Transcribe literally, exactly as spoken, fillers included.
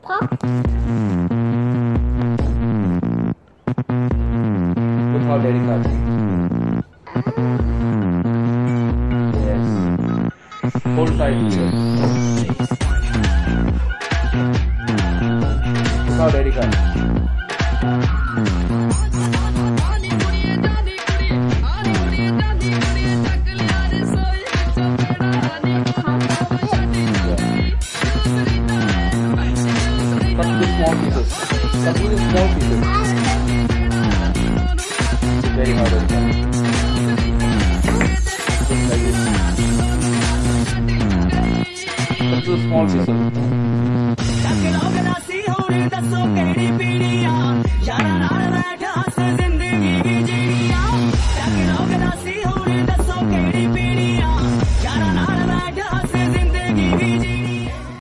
Look how daddy cuts. Yes. Hold tight here. Look how daddy cuts. Cut into small pieces. Cut into small pieces. It's very hard to cut. Just like this. Cut into small pieces.